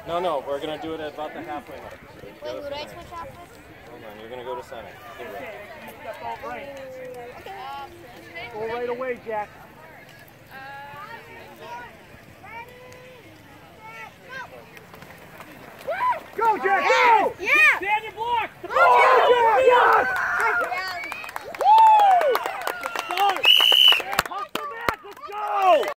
No, we're going to do it at about the halfway mark. Wait, who do I switch off with? Hold on, you're going to go to center. Okay, step out right. Go right away, Jack. Go, Jack!